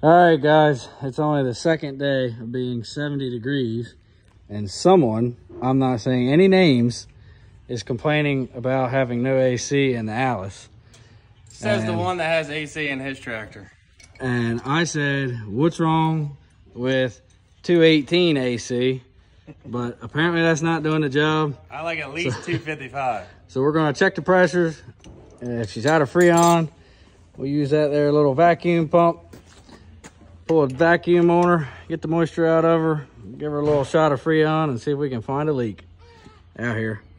All right, guys, it's only the second day of being 70 degrees, and someone, I'm not saying any names, is complaining about having no AC in the Allis. Says the one that has AC in his tractor. And I said, what's wrong with 218 AC? But apparently that's not doing the job. I like at least 255. So we're gonna check the pressures. And if she's out of Freon, we'll use that there little vacuum pump. Pull a vacuum on her, get the moisture out of her, give her a little shot of Freon and see if we can find a leak out here.